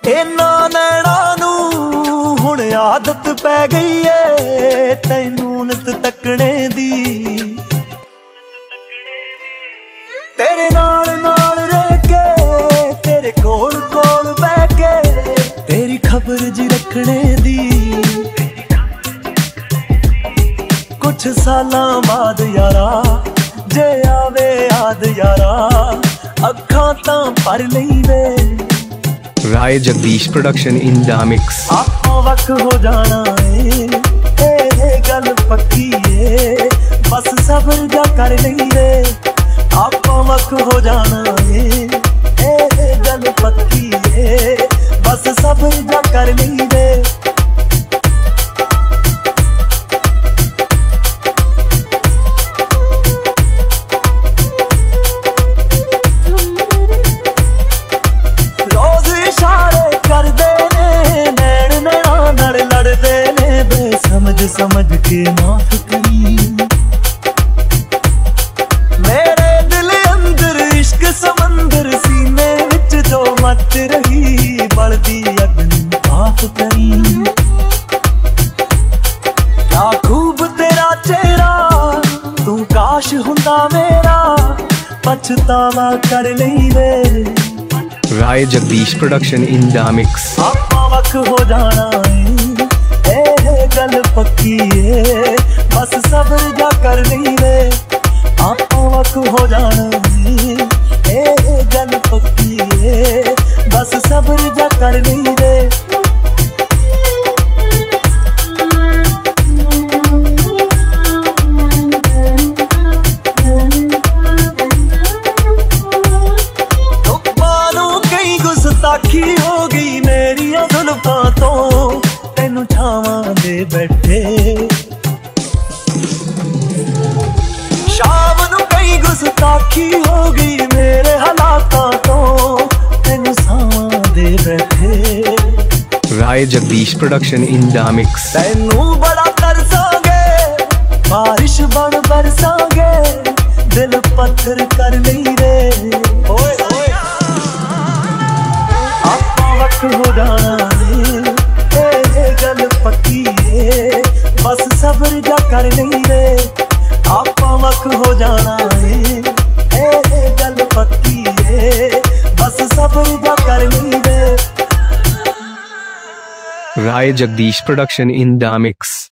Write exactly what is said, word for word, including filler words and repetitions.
इन्ना नैना नू हुण आदत पै गई है तैनू नित तकने दी। तेरे नाल नाल रह के तेरे कोल कोल बह के तेरी खबर जी रखने दी। कुछ सालां बाद यारा जे आवे याद यारा अखां तां भर लईवे। Rai Jagdish production in the mix. आपा वक्त हो जाना है ए गल पक्की है बस सब्र जा कर लईवे। आपा वक्त हो जाना है ए गल पक्की है बस सब्र जा कर लईवे। समझ के माफ करी मेरे दिल अंदर इश्क समंदर सीने विच जो मत रही बलदी अग्नि माफ करी। क्या खूब तेरा चेहरा तू काश हुंदा मेरा पछतावा कर लईवे। Rai Jagdish production in the mix. आपा वक्त हो जाना गल पक्की है बस सब्र जा कर लईवे। आपा वक्त हो जाना ए गल पक्की है बस सब्र जा कर लईवे। मानो कई गुस्ताखी हो गई मेरिया जुल्फां तो तेनू छावां दे बैठे। शाम नू कई गुस्ताखी हो गई मेरे हालातां तो तेनू छावां दे बैठे। Rai Jagdish production in the mix. तेनू बड़ा तरसांगे बारिश बन बरसांगे दिल पत्थर कर लईवे। ओए ओए आपा वक्त हो जाना गल पक्की है बस सब्र जा कर लईवे। आपा वक्त हो जाना है गल पक्की है बस सब्र जा कर लईवे। Rai Jagdish production in the mix.